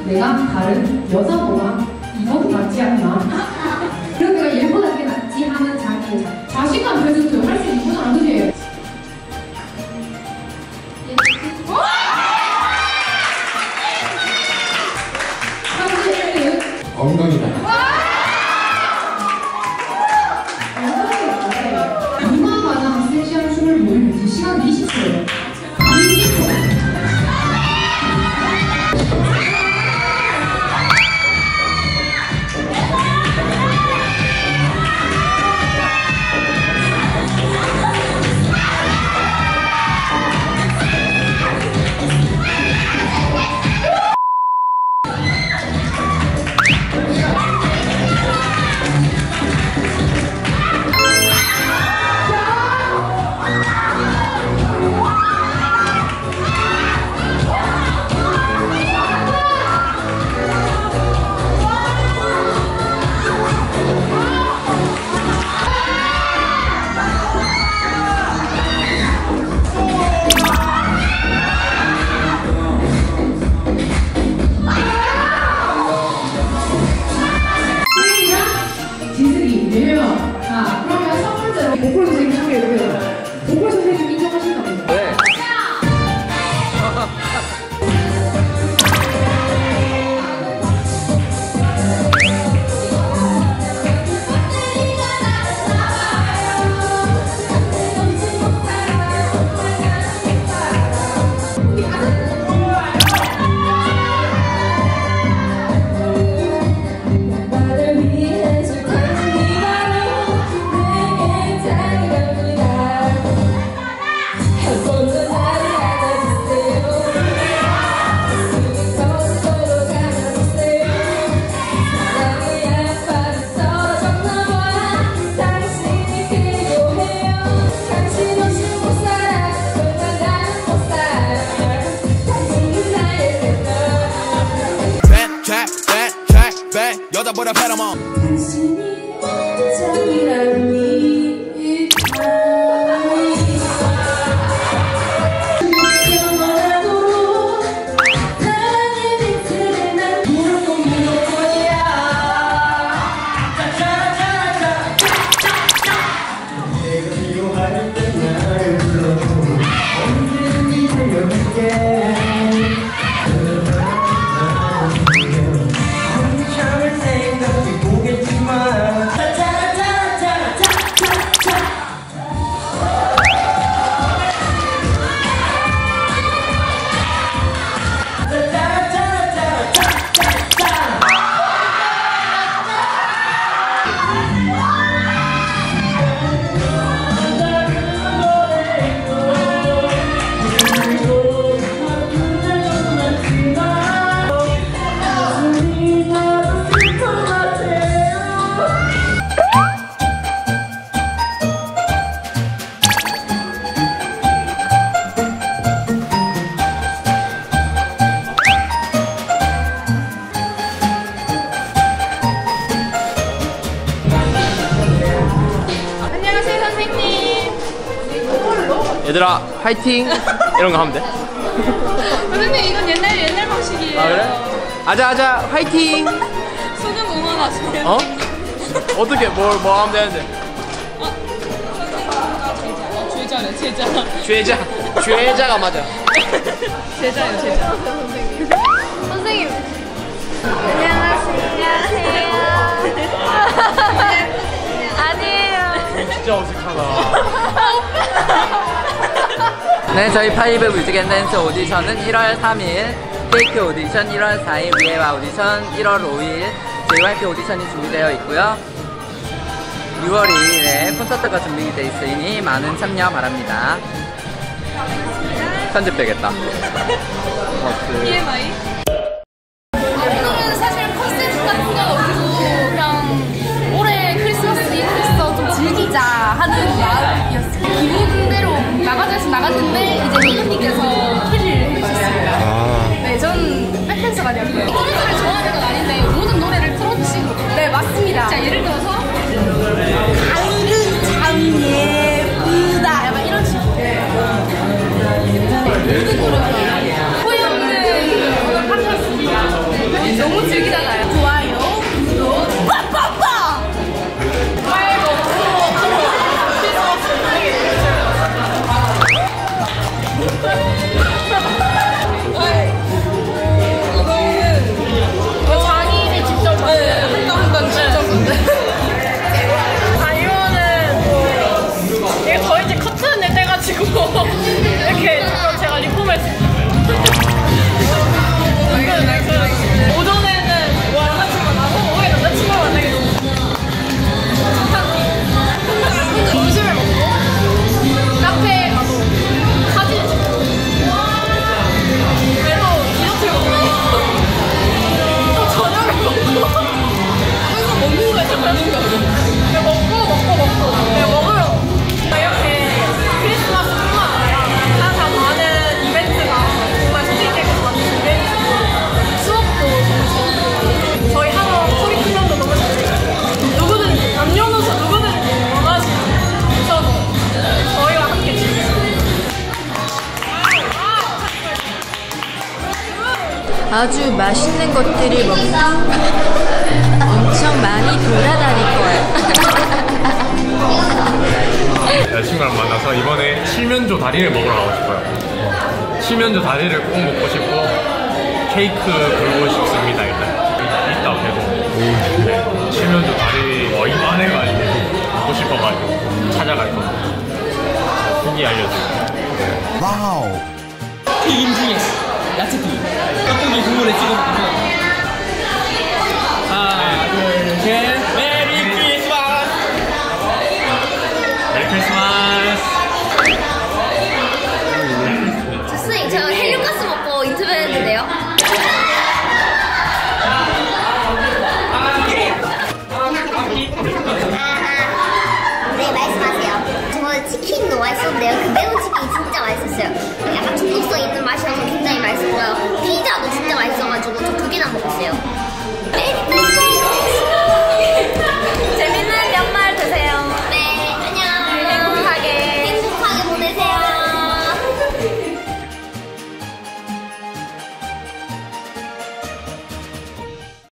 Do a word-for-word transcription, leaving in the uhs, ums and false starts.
내가 다른 여자보다 이건 낫지 않나? 그럼 내가 얘보다 이게 낫지 하는 자기 자신감 베스트 할 수 있구나, 그지? 엉덩이다. 누가 가장 섹시한 춤을 보이는지 시간 이십 초예요. 이십 초. 보컬 선생님 소개 해주세요. 보컬 선생님 인정하신다고요? 네. 여자보다 페로몬 당신이 완전이라니 영원하도록 나의 빛을 난 무릎 꿇는 거야. 내가 필요할 때 나를 불러줘. 언제든지 달려갈게. 얘들아 화이팅! 이런 거 하면 돼? 선생님 이건 옛날 옛날 방식이에요. 아 그래? 아자 아자 화이팅! 수능 응원하세요. 어? 어떻게 뭘 뭐 하면 되는데? 어? 선생님 제자래 제자. 죄자 죄자가 맞아. 제자예요 제자. 선생님. 선생님. 안녕하세요. 아니에요. 진짜 어색하다. 네, 저희 파이브 뮤직앤 댄스 오디션은 일월 삼일, 페이크 오디션 일월 사일, 위에와 오디션 일월 오일, 제이와이피 오디션이 준비되어 있고요. 유월 이일에 콘서트가 준비되어 있으니 많은 참여 바랍니다. 편집되겠다. 비엠아이? 앞으로는 사실 컨셉 같은 건 없고 그냥 올해 크리스마스 이브에서 좀 즐기자 하는 마음이었어요. 기분대로 나가자서 나갔는데 이제 힐님께서 캐리를 해주셨어요. 네, 전 백댄서가 되었고요. 어떤 노래를 좋아하는 건 아닌데 모든 노래를 틀어주시고. 네, 맞습니다. 자, 예를 들어서 가을은 참 예쁘다 약간 이런 식으로 모든 노래를 호영이는 아주 맛있는 것들을 먹고 엄청 많이 돌아다닐 거예요. 여자친구랑 만나서 이번에 칠면조 다리를 먹으러 가고 싶어요. 칠면조 다리를 꼭 먹고 싶고 케이크 불고 싶습니다. 일단 이따 배고 네, 칠면조 다리 뭐 이만해가지고 먹고 싶어가지고 찾아갈 겁니다. 후기 알려드릴게요. 와우. 튀김 중에 야채 튀김 떡볶이 국물에 찍어 먹으면 하나 둘셋 메리 크리스마스 메리 크리스마스. 선생님, 저 헬륨가스 먹고 인터뷰 했는데요. 네, 말씀하세요. 저 치킨도 맛있었는데요. 그 매운 치킨이 진짜 맛있었어요. 약간 중독성 있는 맛이라서 굉장히 맛있었고요. 피자도 진짜 맛있어가지고 저 두 개나 먹었어요. 메리 크리스마스!